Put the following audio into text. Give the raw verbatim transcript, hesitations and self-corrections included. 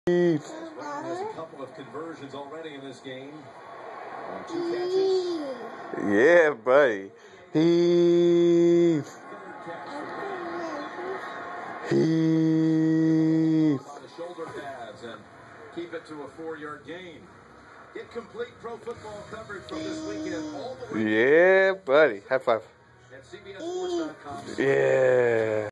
Heath. Has a couple of conversions already in this game. On two catches. Yeah, buddy. Heath. Heath. On the shoulder pads and keep it to a four-yard gain. Get complete pro football coverage from this weekend all the way. Yeah, buddy. High five. At C B S Sports dot com. Yeah.